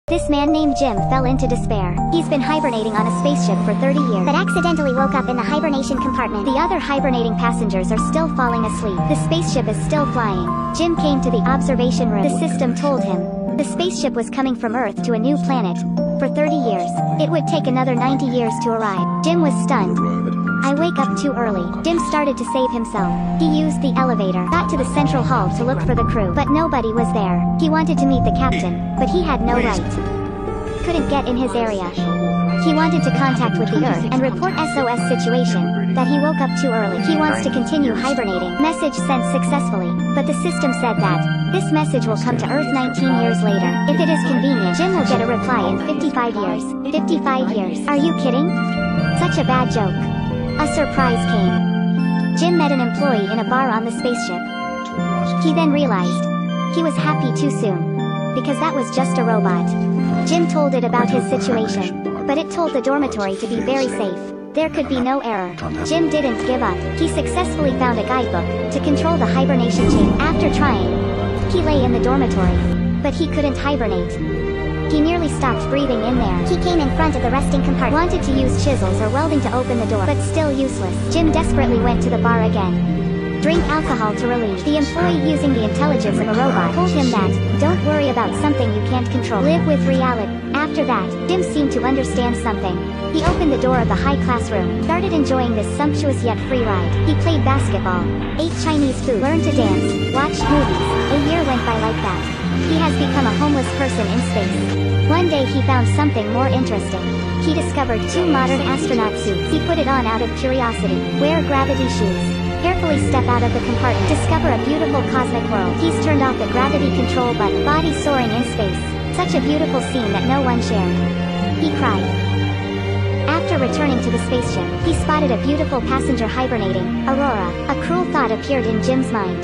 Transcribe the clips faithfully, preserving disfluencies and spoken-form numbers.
This man named Jim fell into despair. He's been hibernating on a spaceship for thirty years, but accidentally woke up in the hibernation compartment. The other hibernating passengers are still falling asleep. The spaceship is still flying. Jim came to the observation room. The system told him the spaceship was coming from Earth to a new planet. For thirty years, it would take another ninety years to arrive. Jim was stunned. I wake up too early. Jim started to save himself. He used the elevator, got to the central hall to look for the crew, but nobody was there. He wanted to meet the captain, but he had no right. Couldn't get in his area. He wanted to contact with the Earth and report S O S situation, that he woke up too early. He wants to continue hibernating. Message sent successfully, but the system said that this message will come to Earth nineteen years later. If it is convenient, Jim will get a reply in fifty-five years. fifty-five years. Are you kidding? Such a bad joke. A surprise came. Jim met an employee in a bar on the spaceship. He then realized he was happy too soon, because that was just a robot. Jim told it about his situation, but it told the dormitory to be very safe. There could be no error. Jim didn't give up. He successfully found a guidebook to control the hibernation chain. After trying, he lay in the dormitory, but he couldn't hibernate. He nearly stopped breathing in there. He came in front of the resting compartment. Wanted to use chisels or welding to open the door, but still useless. Jim desperately went to the bar again. Drink alcohol to relieve. The employee, using the intelligence of a robot, told him that, don't worry about something you can't control. Live with reality. After that, Jim seemed to understand something. He opened the door of the high-class room, started enjoying this sumptuous yet free ride. He played basketball, ate Chinese food, learned to dance, watched movies. A year went by like that. He has become a homeless person in space. One day he found something more interesting. He discovered two modern astronaut suits. He put it on out of curiosity. Wear gravity shoes. Carefully step out of the compartment. Discover a beautiful cosmic world. He's turned off the gravity control button. Body soaring in space. Such a beautiful scene that no one shared. He cried. After returning to the spaceship, he spotted a beautiful passenger hibernating, Aurora. A cruel thought appeared in Jim's mind.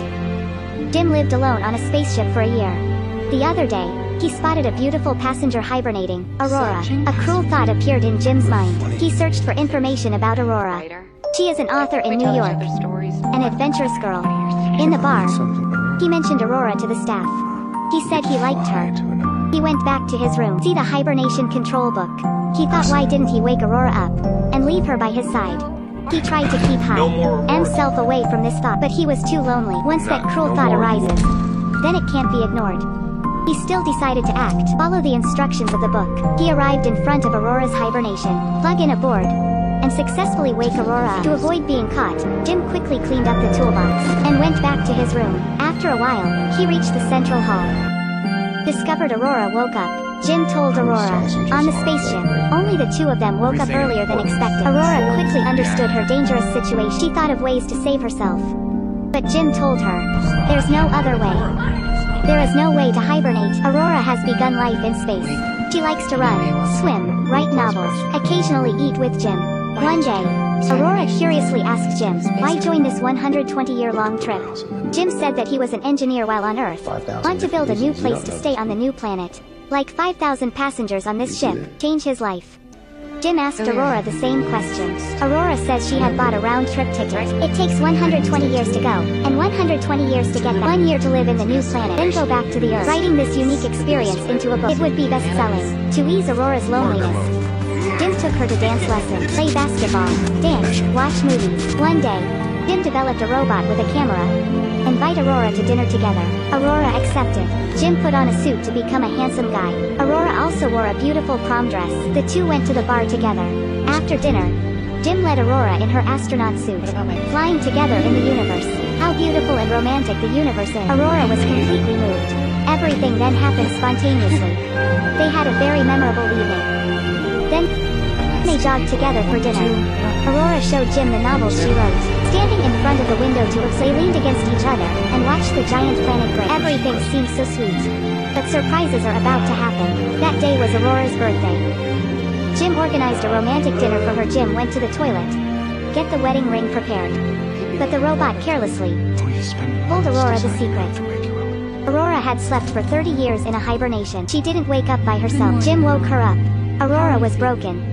Jim lived alone on a spaceship for a year. The other day, he spotted a beautiful passenger hibernating, Aurora. A cruel thought appeared in Jim's mind. He searched for information about Aurora. She is an author in New York, an adventurous girl. In the bar, he mentioned Aurora to the staff. He said he liked her. He went back to his room, see the hibernation control book. He thought, why didn't he wake Aurora up and leave her by his side? He tried to keep high himself away from this thought, but he was too lonely. Once that cruel thought arises, then it can't be ignored. He still decided to act, follow the instructions of the book. He arrived in front of Aurora's hibernation, plug in a board, and successfully wake Aurora up. To avoid being caught, Jim quickly cleaned up the toolbox, and went back to his room. After a while, he reached the central hall. Discovered Aurora woke up. Jim told Aurora, on the spaceship, only the two of them woke up earlier than expected. Aurora quickly understood her dangerous situation. She thought of ways to save herself. But Jim told her, there's no other way. There is no way to hibernate. Aurora has begun life in space. She likes to run, swim, write novels, occasionally eat with Jim. One day, Aurora curiously asked Jim, why join this one hundred twenty year long trip? Jim said that he was an engineer while on Earth, want to build a new place to stay on the new planet. Like five thousand passengers on this ship, change his life. Jim asked Aurora the same question. Aurora says she had bought a round-trip ticket. It takes one hundred twenty years to go, and one hundred twenty years to get back. One year to live in the new planet, then go back to the Earth. Writing this unique experience into a book, it would be best-selling. To ease Aurora's loneliness, Jim took her to dance lessons, play basketball, dance, watch movies. One day, Jim developed a robot with a camera. Invite Aurora to dinner together. Aurora accepted. Jim put on a suit to become a handsome guy. Aurora also wore a beautiful prom dress. The two went to the bar together. After dinner, Jim led Aurora in her astronaut suit, flying together in the universe. How beautiful and romantic the universe is. Aurora was completely moved. Everything then happened spontaneously. They had a very memorable evening. Then, they jogged together for dinner. Aurora showed Jim the novels she wrote. Standing in front of the window to us, they leaned against each other, and watched the giant planet grow. Everything seemed so sweet. But surprises are about to happen. That day was Aurora's birthday. Jim organized a romantic dinner for her. Jim went to the toilet, get the wedding ring prepared. But the robot carelessly told Aurora the secret. Aurora had slept for thirty years in a hibernation. She didn't wake up by herself. Jim woke her up. Aurora was broken.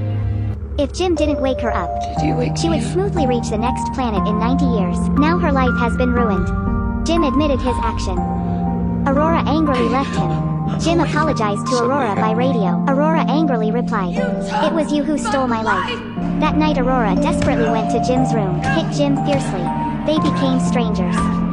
If Jim didn't wake her up, she would smoothly reach the next planet in ninety years. Now her life has been ruined. Jim admitted his action. Aurora angrily left him. Jim apologized to Aurora by radio. Aurora angrily replied, "It was you who stole my life." That night Aurora desperately went to Jim's room, hit Jim fiercely. They became strangers.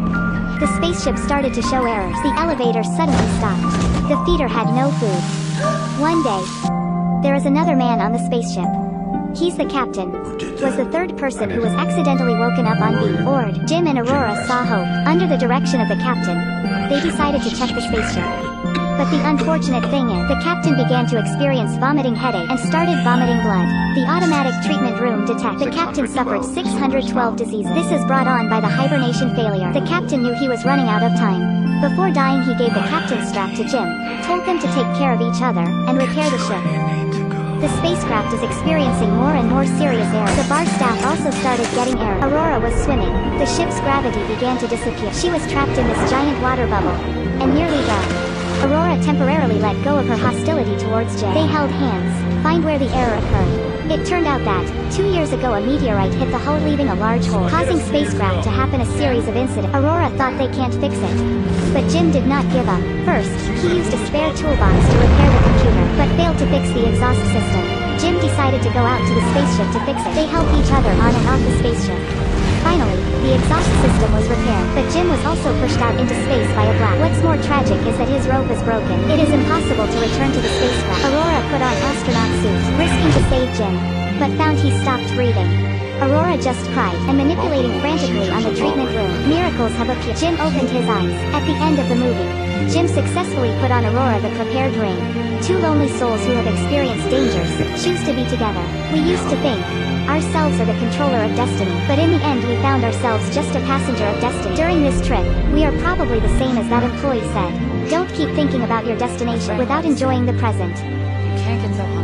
The spaceship started to show errors. The elevator suddenly stopped. The feeder had no food. One day, there is another man on the spaceship. He's the captain. Was the third person who was accidentally woken up on B board. Jim and Aurora saw hope. Under the direction of the captain, they decided to check the spaceship. But the unfortunate thing is, the captain began to experience vomiting headache and started vomiting blood. The automatic treatment room detected the captain suffered six hundred twelve diseases. This is brought on by the hibernation failure. The captain knew he was running out of time. Before dying he gave the captain's strap to Jim, told them to take care of each other, and repair the ship. The spacecraft is experiencing more and more serious errors. The bar staff also started getting errors. Aurora was swimming. The ship's gravity began to disappear. She was trapped in this giant water bubble, and nearly drowned. Aurora temporarily let go of her hostility towards Jim. They held hands, find where the error occurred. It turned out that, two years ago a meteorite hit the hull leaving a large hole, causing spacecraft to happen a series of incidents. Aurora thought they can't fix it. But Jim did not give up. First, he used a spare toolbox to repair the computer, but failed to fix the exhaust system. Jim decided to go out to the spaceship to fix it. They helped each other on and off the spaceship. Finally, the exhaust system was repaired, but Jim was also pushed out into space by a blast. What's more tragic is that his rope is broken. It is impossible to return to the spacecraft. Aurora put on astronaut suit, risking to save Jim, but found he stopped breathing. Aurora just cried, and manipulating frantically on the treatment room. Miracles have appeared. Jim opened his eyes. At the end of the movie, Jim successfully put on Aurora the prepared ring. Two lonely souls who have experienced dangers choose to be together. We used to think ourselves are the controller of destiny, but in the end we found ourselves just a passenger of destiny. During this trip, we are probably the same as that employee said. Don't keep thinking about your destination without enjoying the present. You can't get that